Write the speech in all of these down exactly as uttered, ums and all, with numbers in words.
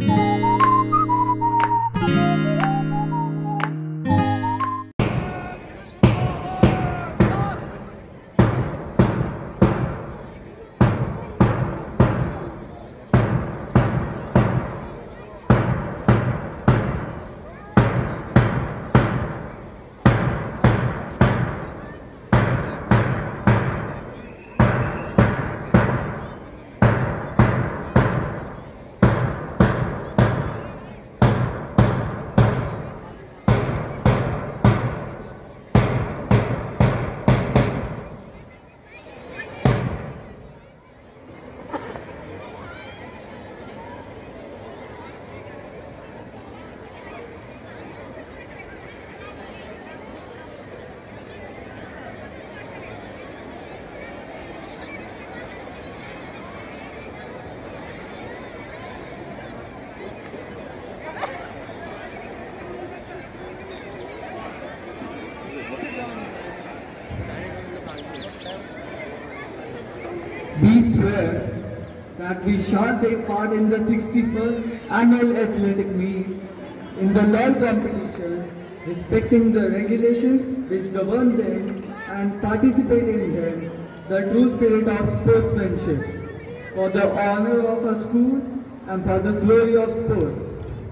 We swear that we shall take part in the sixty-first Annual Athletic Meet in the L O L competition, respecting the regulations which govern them and participate in them, the true spirit of sportsmanship, for the honor of our school and for the glory of sports.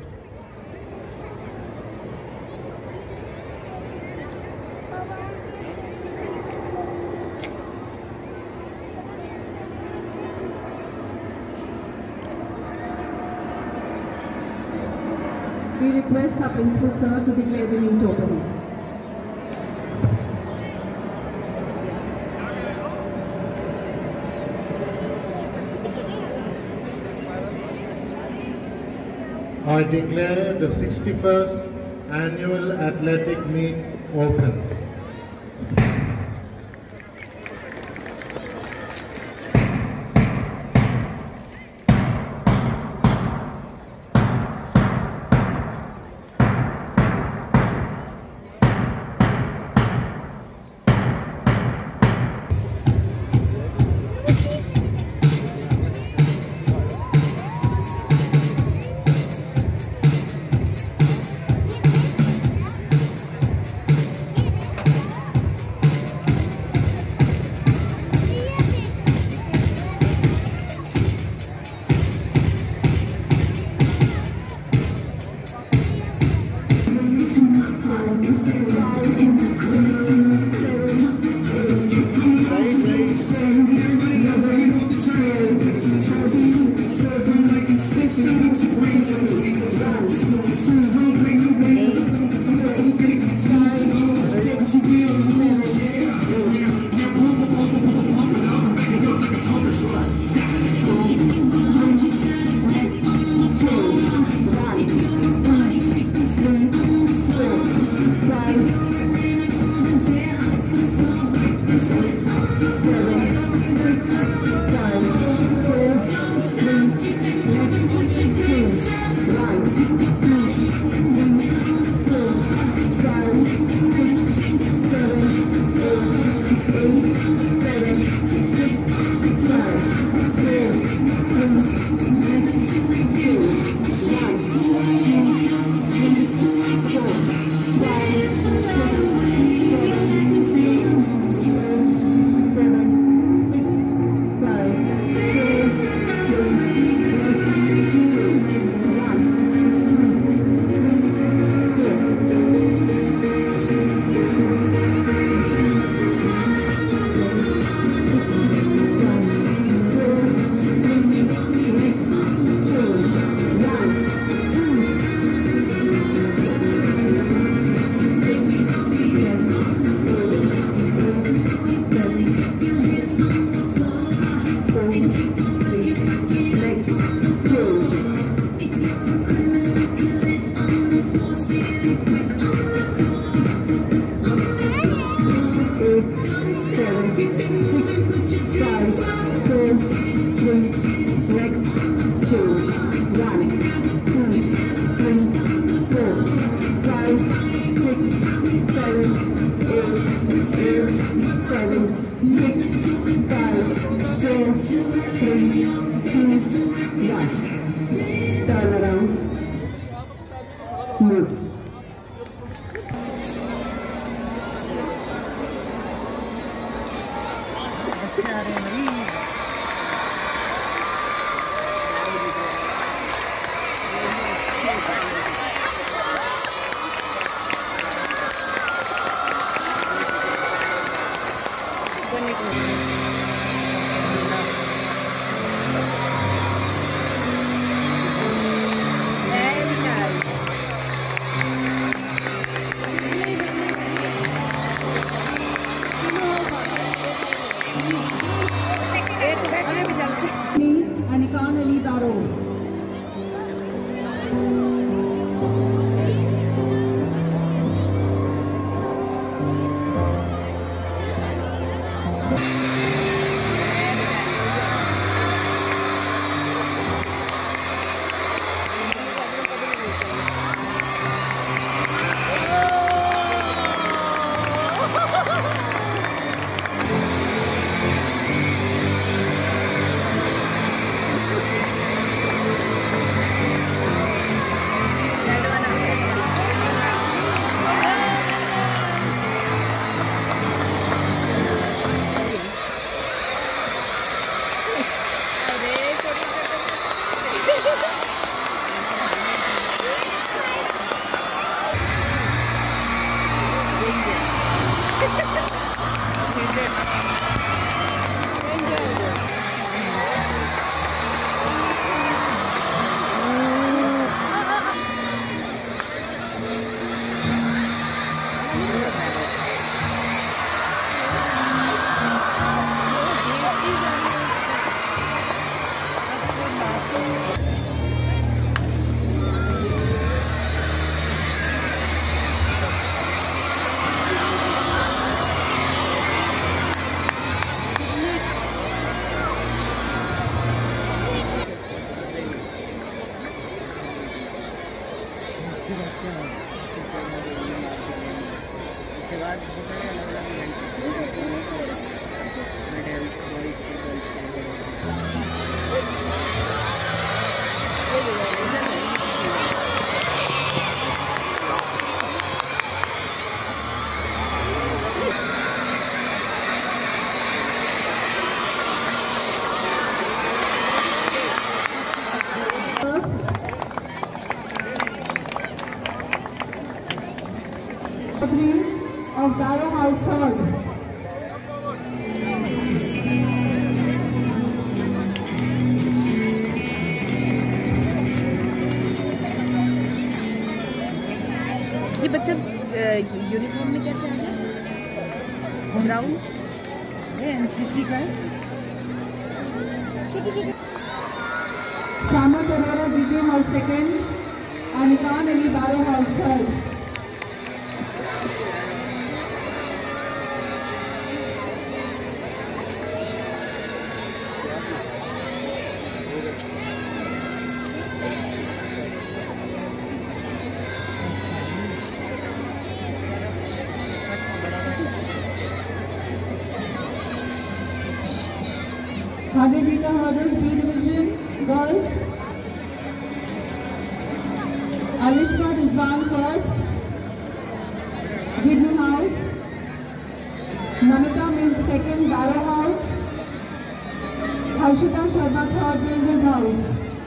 We request our Principal Sir to declare the meet open. I declare the sixty-first Annual Athletic Meet open. One, उसके बाद क्या है? उसके बाद बहुत सारे अलग अलग इवेंट्स मेडल्स बॉयज के girls of Barrow House Third. ये बच्चा यूनिफॉर्म में कैसे आ गया? ब्राउन ये एनसीसी का है। Samat Arora became house second and Khan Ali Barrow House third. one hundred meter hurdles B division girls. Alishka Rizwan first. Gidnu House. Namita Mills second, Barrow House. Harshita Sharma third, Rangers House.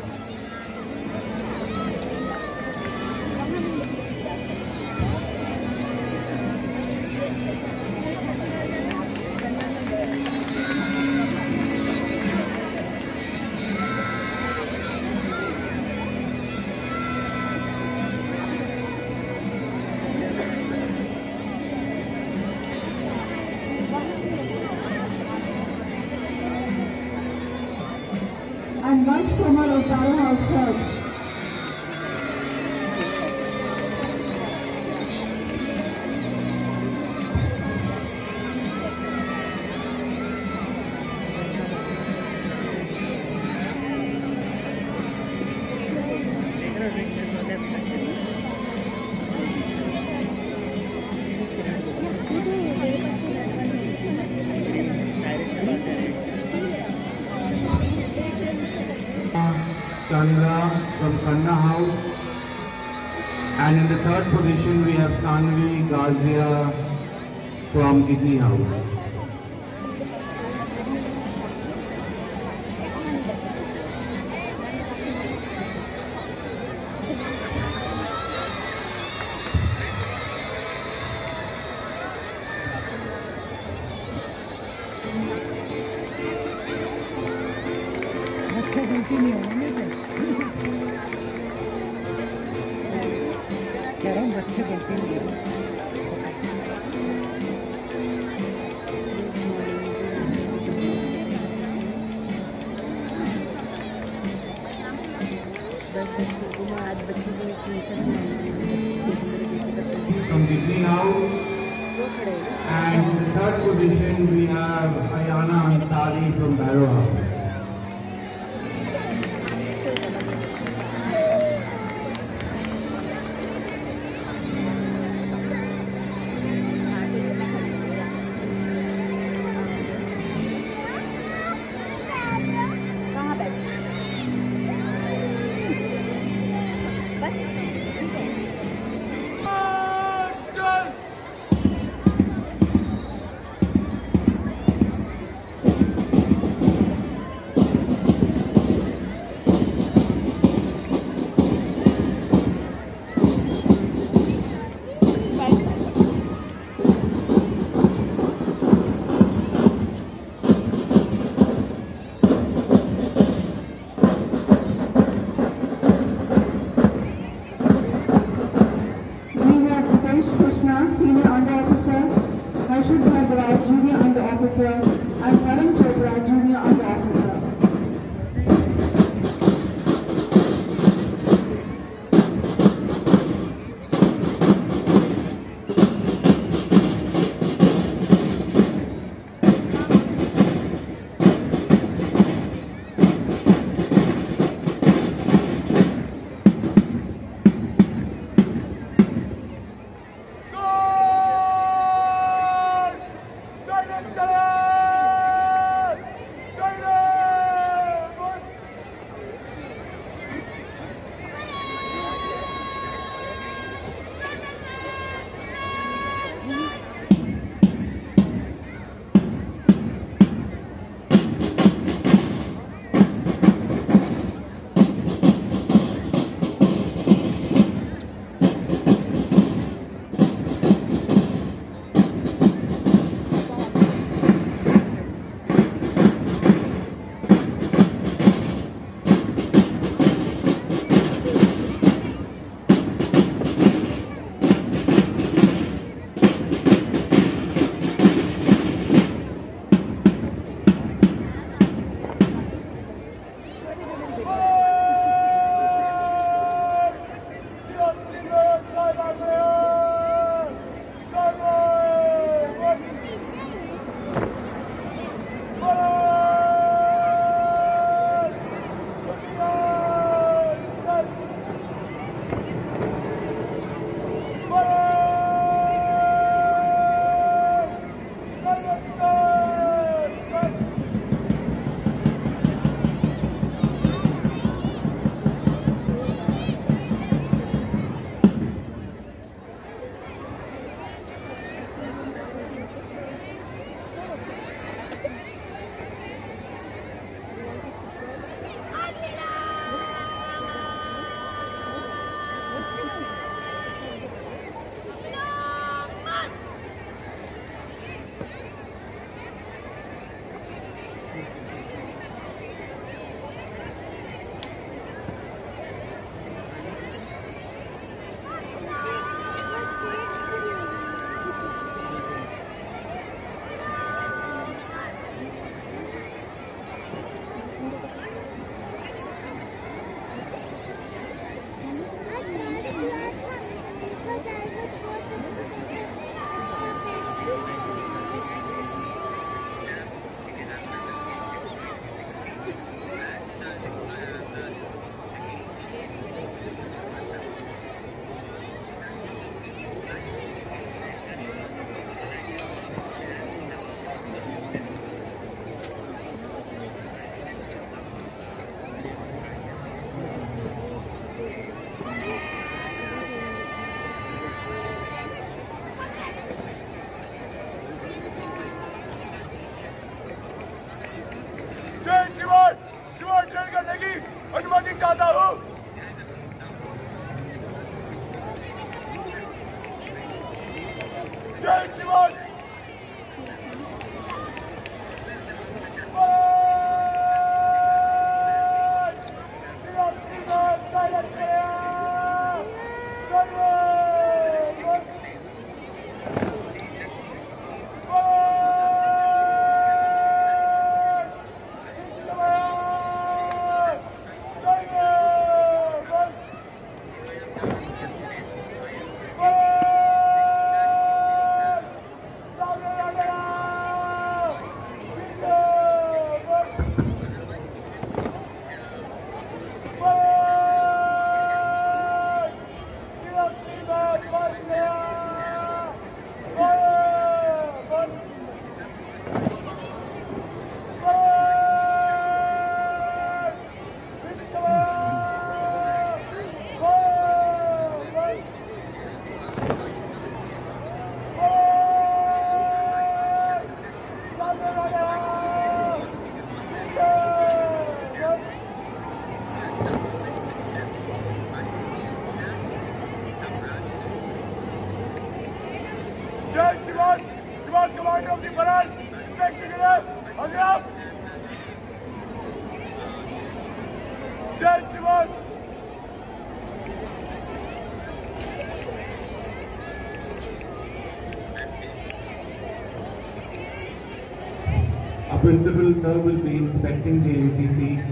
And Vansh Kumar of Barrow House third. Chandra from Khanna House, and in the third position we have Tanvi Gazia from Gidni House. कह रहा हूँ बच्चे गलती नहीं है। From Gidni House, and in the third position we have Ayana Ansari from Barrow House. front of the barrage. Spectacular. Hurry up. Jai Jawan. Our principal sir will be inspecting the N C C.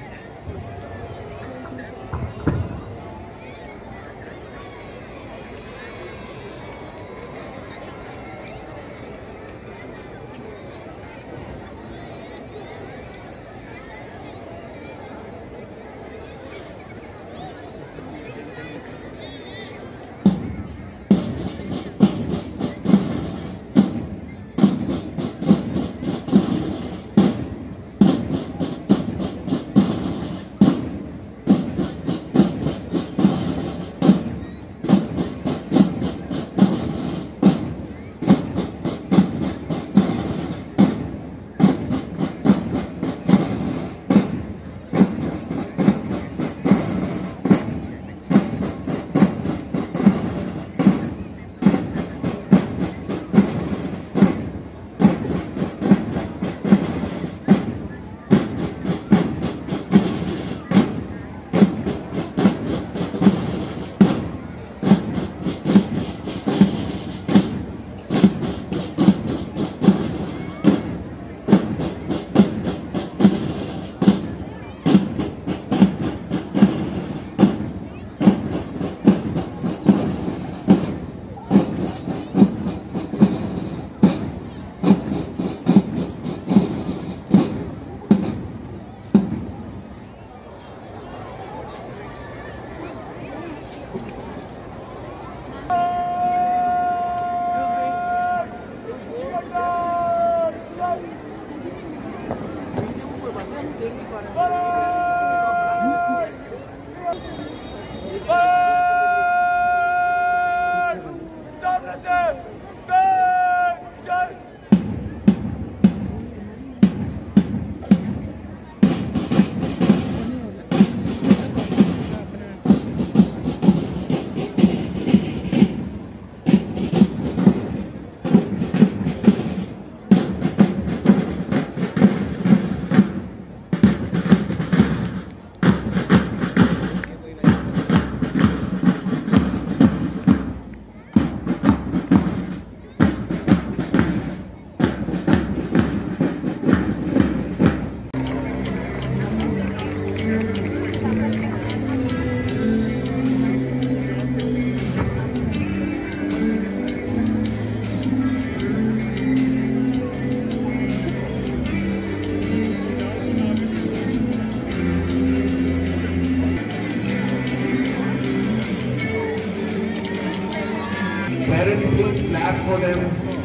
Parents, please clap for them.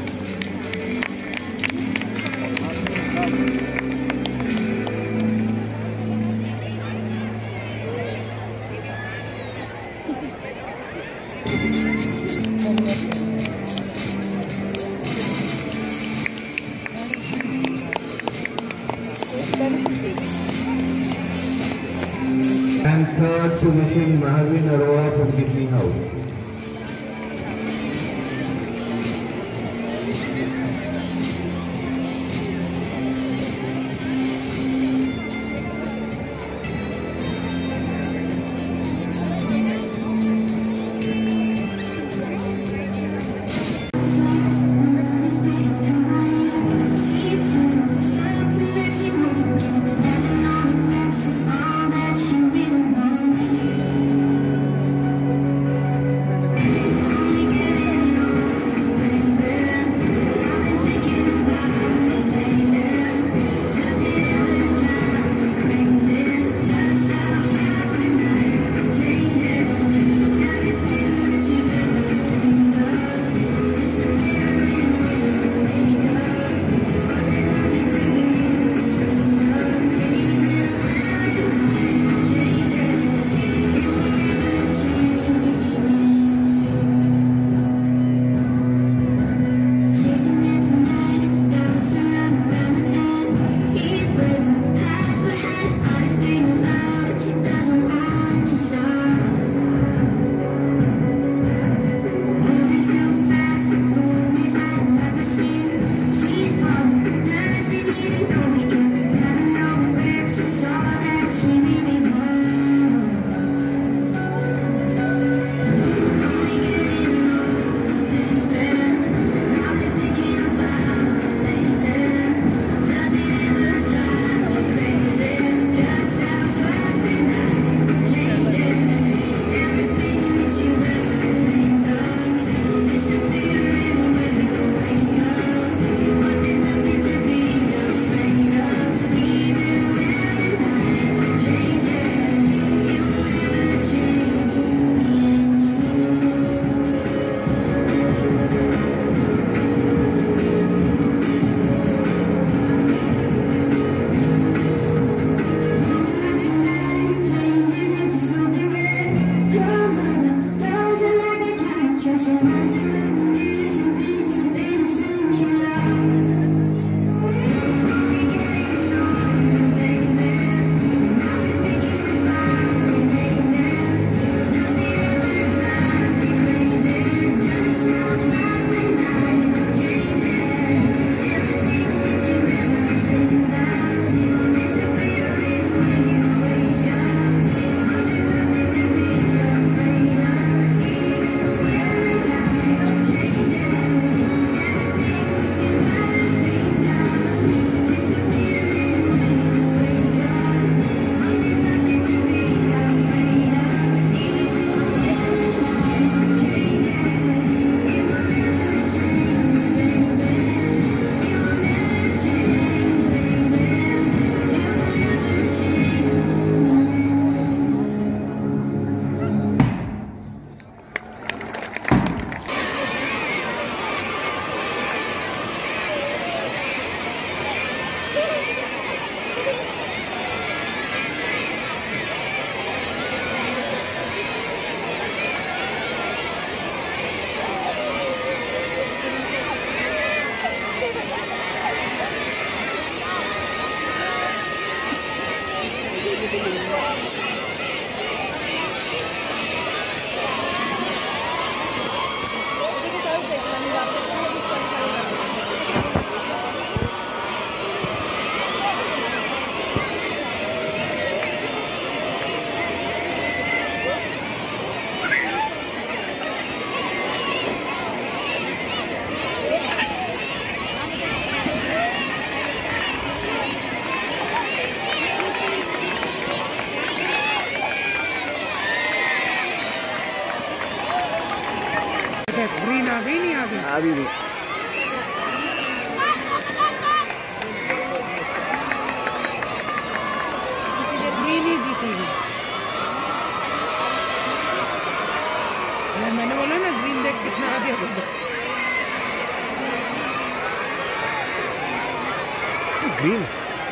And third position, Mahavin Arora from Kidney House. Green आ गई नहीं आ गई अभी भी green ही जीतेगी। मैंने बोला ना ग्रीन देख कितना आ गया green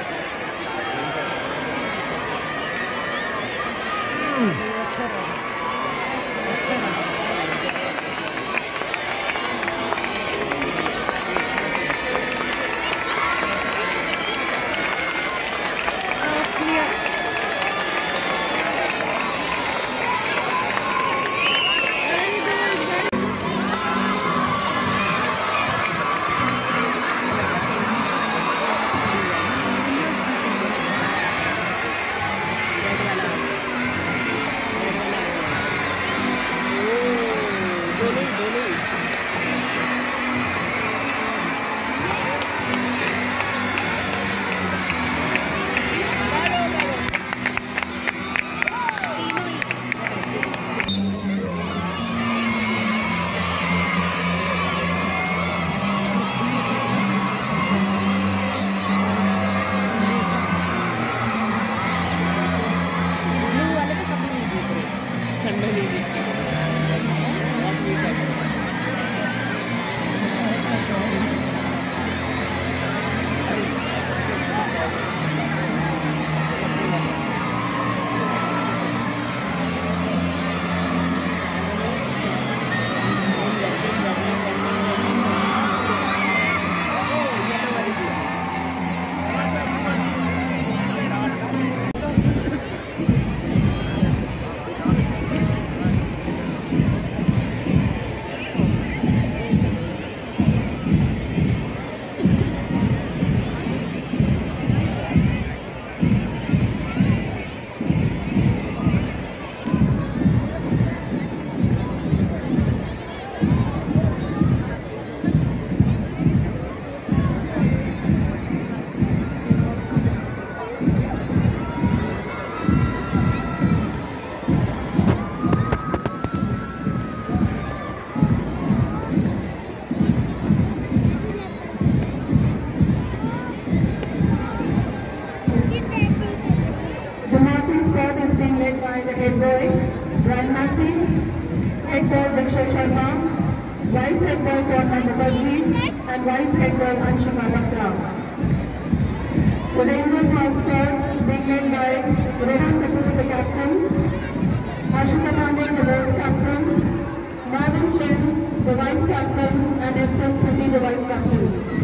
head boy Brian Massey, head boy Diksha Sharma, vice head boy Corna Mukherjee, and vice head boy Anshika Batra. The Rangers house squad being led by Rohan Kapoor, the captain, Ashika Pandey, the vice captain, Marvin Chen, the vice captain, and Esther Smriti, the vice captain.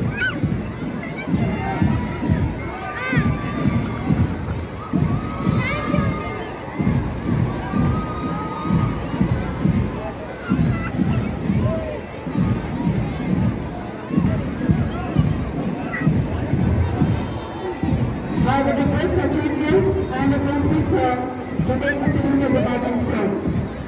I would request our chief guest and the principal sir to take the salute of the marching squad.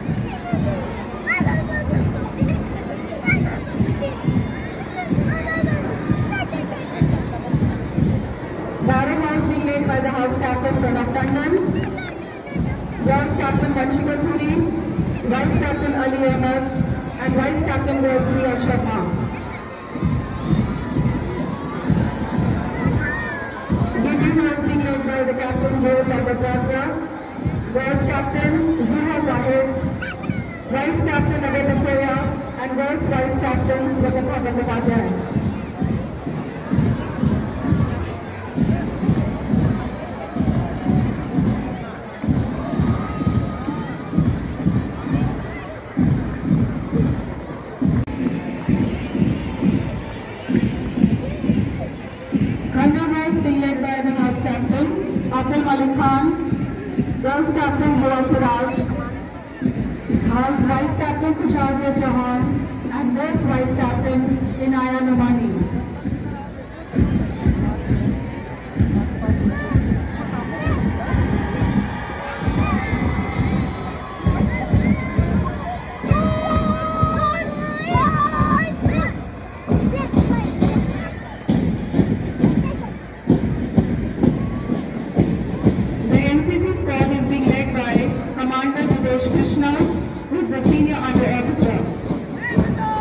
Barrow house being led by the house captain Pranav Tandon, girls captain Vanshika Suri, vice captain Ali Ahmed, and vice captain girls Riya Sharma. House being led by the captain Joel Bhattacharya, girls captain Zuha Zahid, vice captain Abhay Basoya, and girls vice captains Swataka Bandyopadhyay. Abdul Malik Khan, girls captain Zoa Siraj, house vice captain Kushadia Chauhan, and girls vice captain Inaya Numani. Krishna, who is the senior under officer.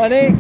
Running.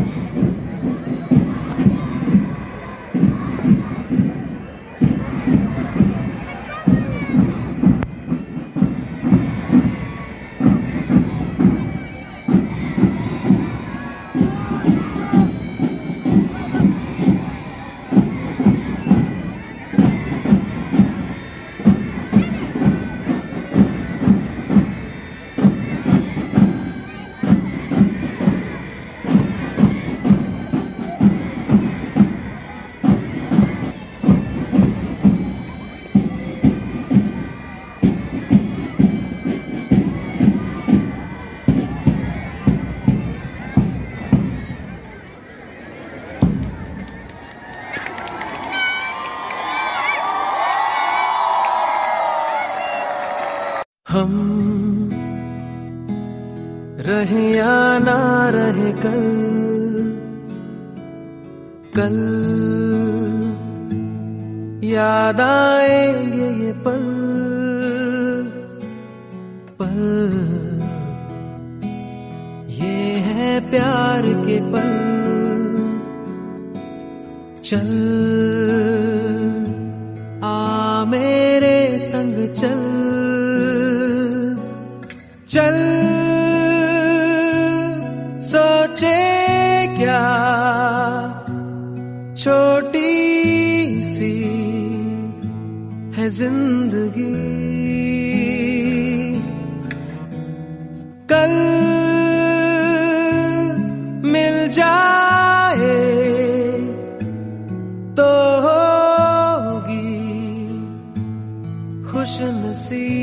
हम रहे या ना रहे कल, कल याद आएंगे ये पल, पल ये है प्यार के पल। चल आ मेरे संग चल, चल सोचे क्या छोटी सी है जिंदगी, कल मिल जाए तो होगी खुशनसीब।